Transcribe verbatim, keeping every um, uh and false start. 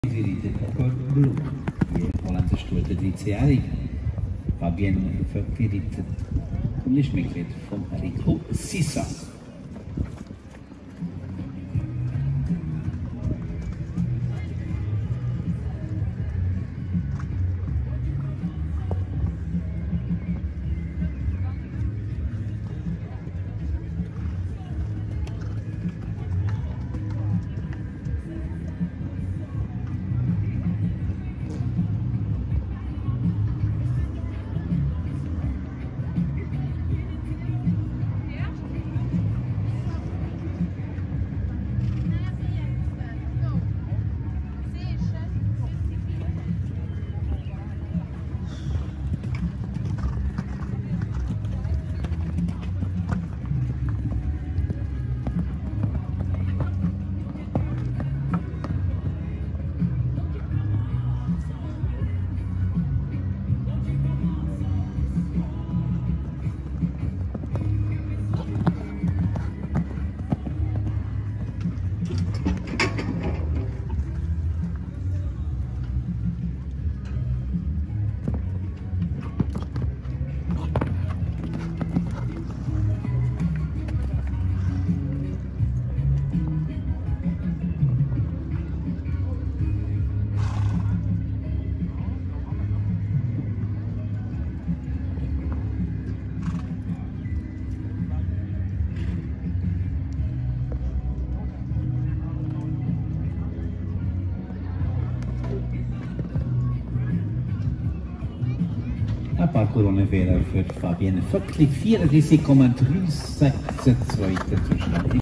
Blum, die holländische Stute dreizehnjährige. Fabienne Verkiritet, Mitglied von Rico Sissa. Parcours wäre für Fabienne Vöckli vierunddreißig Komma drei sechs zweiter Zustand.